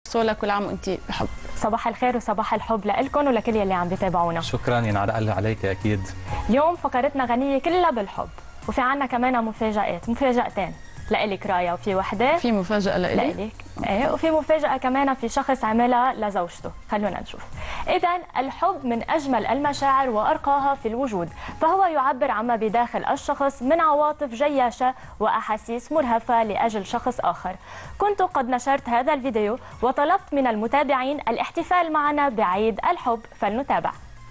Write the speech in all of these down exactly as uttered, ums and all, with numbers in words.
سولا كل عام وانت بحب. صباح الخير وصباح الحب لكم ولكل يلي عم بيتابعونا. شكرا ينعاد عليك اكيد. اليوم فقرتنا غنيه كلها بالحب، وفي عنا كمان مفاجآت، مفاجأتين لإلك رايا، وفي وحده في مفاجأة لإلي لإلك ايه، وفي مفاجأة كمان في شخص عملها لزوجته. خلونا نشوف. إذا الحب من أجمل المشاعر وأرقاها في الوجود، فهو يعبر عما بداخل الشخص من عواطف جياشة وأحاسيس مرهفة لأجل شخص آخر. كنت قد نشرت هذا الفيديو وطلبت من المتابعين الاحتفال معنا بعيد الحب، فلنتابع.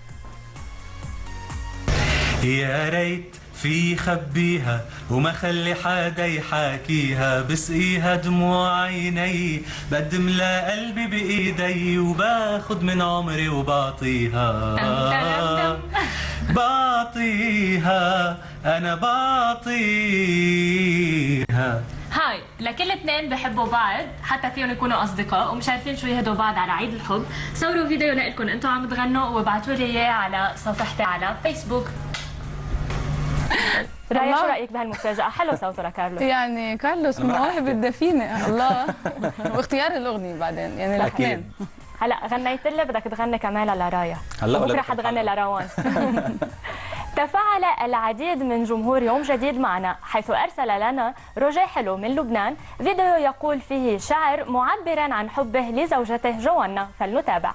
يا ريت في خبيها وما خلي حدا يحاكيها، بسقيها دموع عيني، بقدم لها قلبي بايدي، وباخد من عمري وبعطيها بعطيها انا بعطيها. هاي لكل اثنين بحبوا بعض، حتى فيهم يكونوا اصدقاء ومش عارفين شو يهدوا بعض على عيد الحب. صوروا فيديو لكم انتم عم تغنوا وابعتوا لي اياه على صفحتي على فيسبوك. رايا شو رايك بهالمفاجاه؟ حلو صوته لكارلوس. يعني كارلوس مواهب الدفينه الله. واختيار الاغنيه بعدين يعني لحنين. هلا غنيت لي، بدك تغني كمان لرايا. هلا بكره حتغني لروان. تفاعل العديد من جمهور يوم جديد معنا، حيث أرسل لنا روجي حلو من لبنان فيديو يقول فيه شعر معبرا عن حبه لزوجته جوانا، فلنتابع.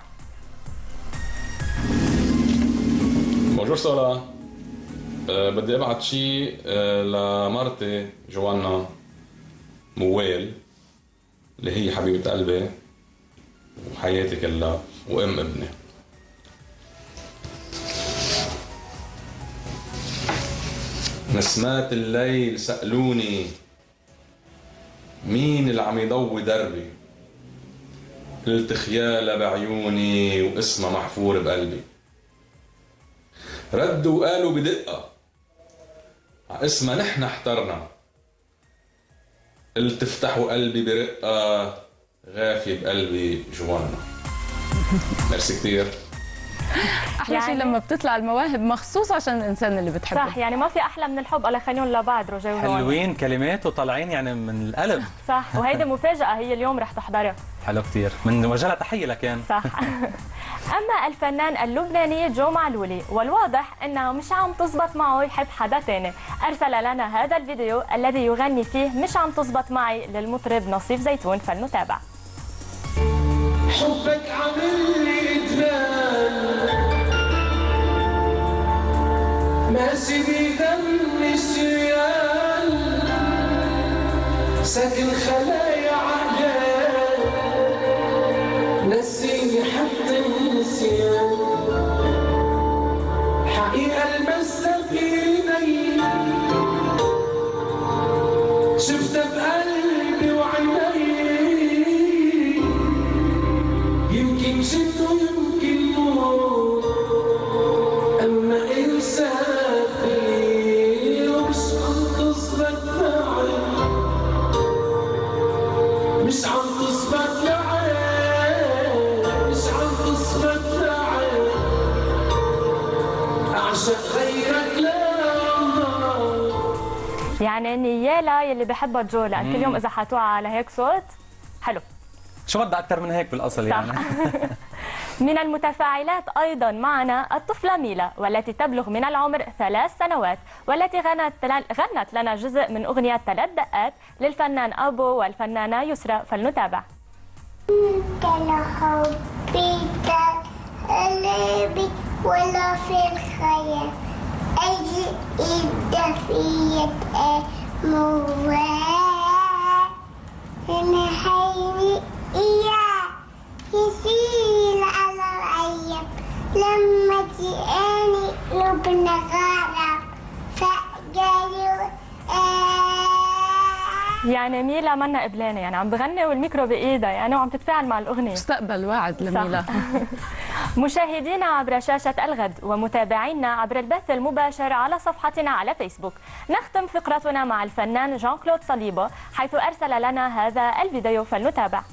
بونجور سولا، أه بدي ابعت شيء أه لمرتي جوانا موال اللي هي حبيبة قلبي وحياتي كلها وام ابني. نسمات الليل سألوني مين اللي عم يضوي دربي، قلت خيالة بعيوني واسمها محفور بقلبي. ردوا وقالوا بدقة ع اسمها نحن احترنا، قلت افتحوا قلبي برقة غافي بقلبي جوانا. ميرسي كتير. احلى يعني شيء لما بتطلع المواهب مخصوص عشان الانسان اللي بتحبه. صح، يعني ما في احلى من الحب، الله يخليهم لبعض روجي وروان. حلوين كلمات وطالعين يعني من القلب. صح، وهيدي مفاجأة هي اليوم رح تحضرها. حلو كثير، من وجهها تحية لكان. صح. اما الفنان اللبناني جو معلولي، والواضح انها مش عم تزبط معه يحب حدا ثاني، ارسل لنا هذا الفيديو الذي يغني فيه مش عم تزبط معي للمطرب نصيف زيتون، فلنتابع. حبك عامل لي ادمان، ماشي بدم الشيال، ساكن خلايا عقلي، نسيني حتى النسيان، حقيقة المسة فيني، شفتها بقلبي وعيني، يمكن جد ويمكن موت، أما إنسان فيه ومش عم تزبط معي، مش عم تزبط معي، مش عم تزبط معي، أعشق غيرك لا. يعني نيالا يلي بحبها جو، لأن كل يوم إذا حتوعى على هيك صوت حلو. شو بدها أكثر من هيك بالأصل يعني. من المتفاعلات أيضا معنا الطفلة ميلا، والتي تبلغ من العمر ثلاث سنوات، والتي غنت غنت لنا جزء من أغنية ثلاث دقات للفنان أبو والفنانة يسرى، فلنتابع. كان حبي قلبي ولا في الخيال، أجي الدفية موال، أنا حيني إياه يسيل على العيب، لما جئني لبنى غرب فقالوا يعني ميلا منا قبلانة، يعني عم بغني والميكرو بإيدها يعني وعم تتفاعل مع الأغنية. مستقبل واعد لميلا. مشاهدينا عبر شاشة الغد ومتابعينا عبر البث المباشر على صفحتنا على فيسبوك، نختم فقرتنا مع الفنان جان كلود صليبة، حيث أرسل لنا هذا الفيديو، فلنتابع.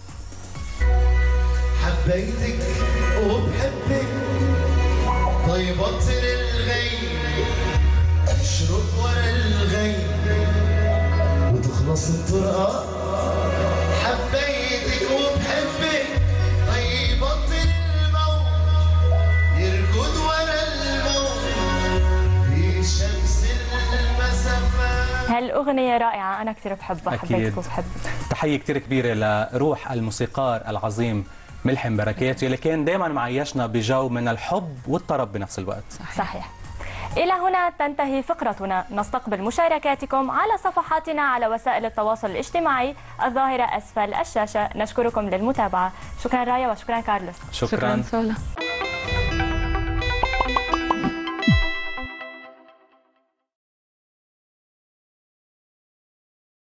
حبيتك وبحبك طيبت للغي، اشرب ورا الغي وتخلص الطرقة. حبيتك وبحبك هالأغنية رائعة، أنا كثير بحبها، حبيتكم بحب. تحية كثير كبيرة لروح الموسيقار العظيم ملحم بركات اللي كان دائما معيشنا بجو من الحب والطرب بنفس الوقت. صحيح, صحيح. إلى هنا تنتهي فقرتنا، نستقبل مشاركاتكم على صفحاتنا على وسائل التواصل الاجتماعي الظاهرة أسفل الشاشة. نشكركم للمتابعة. شكرا رايا وشكرا كارلوس. شكرا, شكرا سولا.